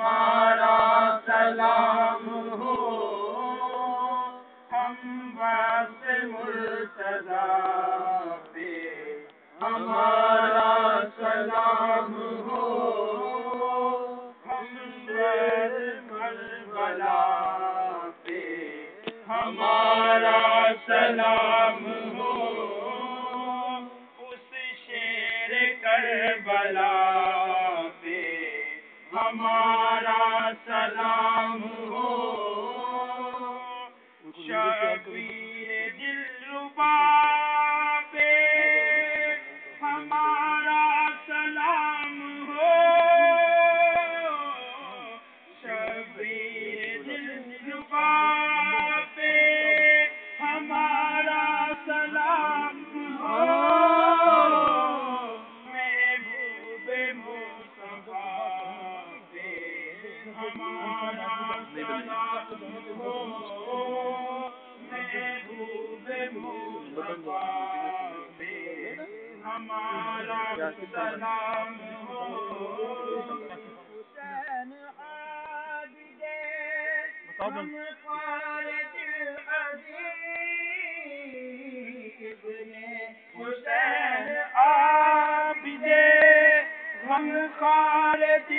ہمارا سلام ہو، ہم واسطے مرتضیٰ پہ ہمارا سلام ہو، ہم کربلا پہ ہمارا سلام ہو، اس شیر کربلا پہ ہمارا سلام ہو، شبیر دلربا پہ ہمارا سلام ہو، شبیر دلربا پہ ہمارا سلام ہو، محبوب مصطفیٰ پہ ہمارا سلام ہو، محبوب مصطفیٰ پہ ہمارا سلام ہو، حسین عابد غم خالد الحبیب نے، حسین عابد غم خالد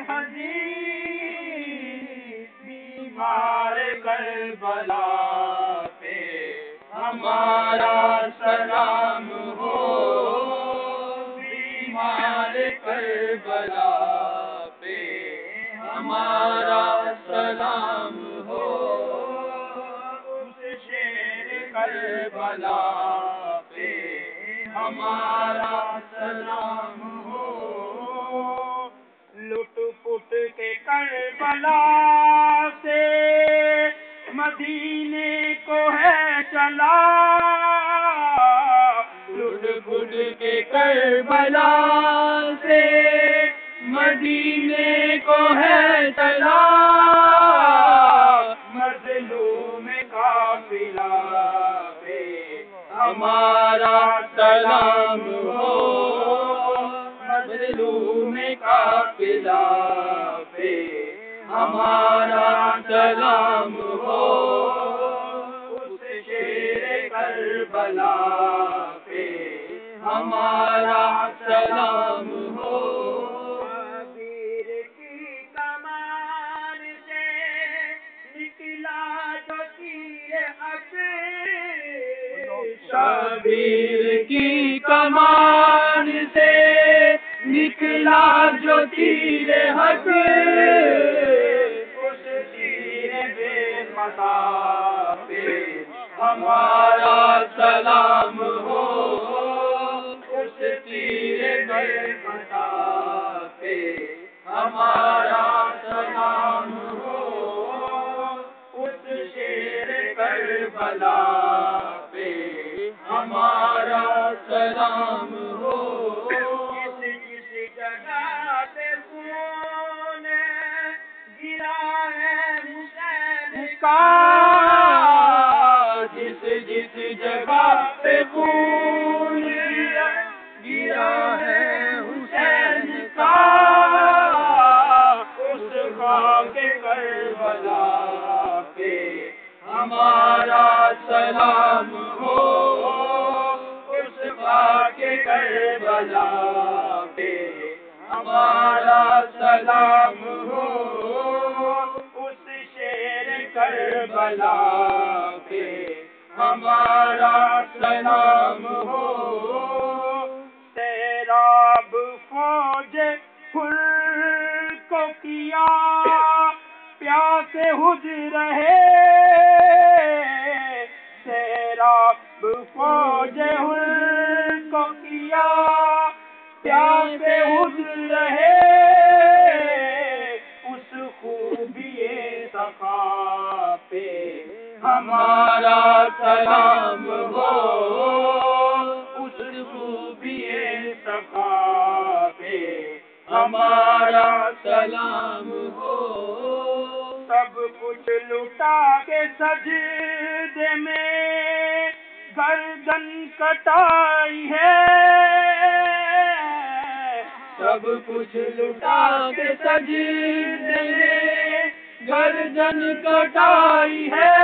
الحبیب بیمار کربلا پہ ہمارا سلام ہو، بیمار کربلا پہ ہمارا سلام ہو، اس شیر کربلا پہ ہمارا سلام ہو، لٹ پٹ کے کربلا سے مدینے کو ہے چلا، لٹ پٹ کے کربلا سے مدینے کو ہے چلا، مظلوم قافلہ پہ ہمارا سلام ہو، مظلوم قافلہ پہ ہمارا سلام ہو، اس شیر کربلا پہ ہمارا سلام ہو، شبیر کی کمان سے نکلا جو تیر حق، شبیر کی کمان سے نکلا جو تیر حق، اس تیر بے متا پہ ہمارا سلام ہو، اس تیر بے متا پہ ہمارا سلام ہو، اس شیر کربلا پہ ہمارا سلام ہو، جس جگہ پہ خون گرا ہے حسین کا، جس جگہ پہ خون گرا ہے حسین کا، اس خاک کربلا پہ ہمارا سلام ہو، اس خاک کربلا پہ ہمارا سلام ہو، اس شیر کربلا پہ ہمارا سلام ہو، سیراب فوج پھر کو کیا پیاسے حجر رہے، سیراب فوج پھر کو کیا پیاسے حجر رہے، اس خوبی سخا پہ ہمارا سلام ہو، اس خوبی سخا پہ ہمارا سلام ہو، سب کچھ لٹا کے سجدے میں گردن کٹائی ہے، سب کچھ لٹا کے سجدے میں گردن کٹائی ہے،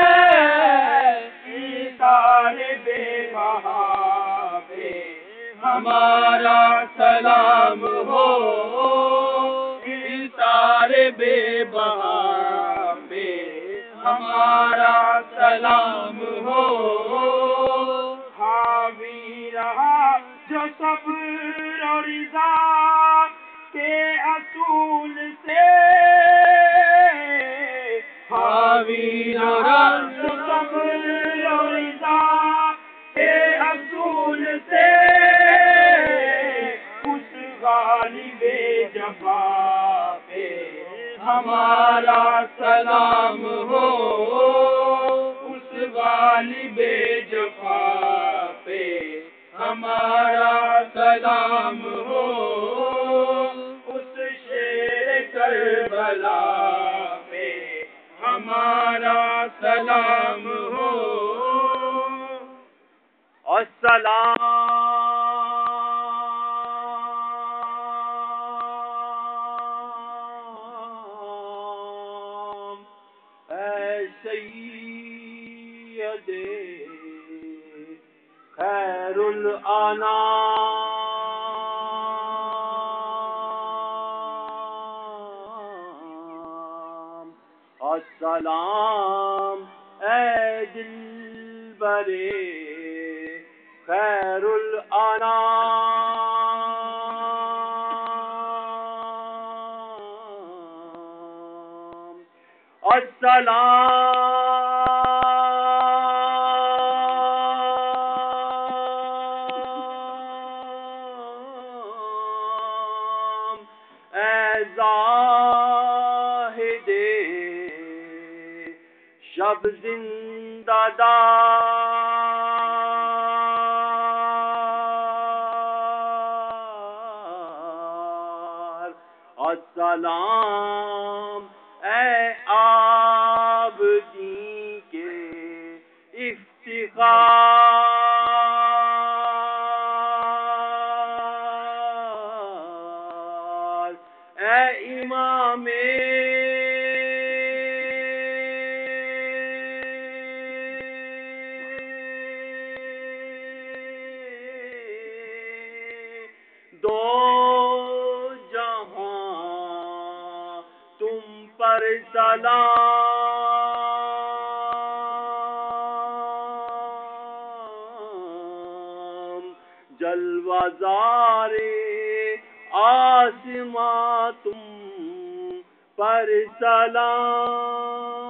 ایثار بے بہا پہ ہمارا سلام ہو، ایثار بے بہا پہ ہمارا سلام ہو، حاوی رہا جو صبر و رضا کے اصول سے، حاوی رہا جو صبر و رضا کے اصول سے، اس غالب جفا پہ ہمارا سلام ہو، اس غالب جفا پہ ہمارا سلام ہو، اس شیر کربلا پہ ہمارا سلام ہو، السلام اے سید خیر الانام، السلام اے دلبر خیر الانام، السلام اے زاہد شب زندہ دار، السلام اے عابدین کے افتخار، اے امام دو جہاں تم پر سلام، جلوہ زار آسماں تم پر سلام۔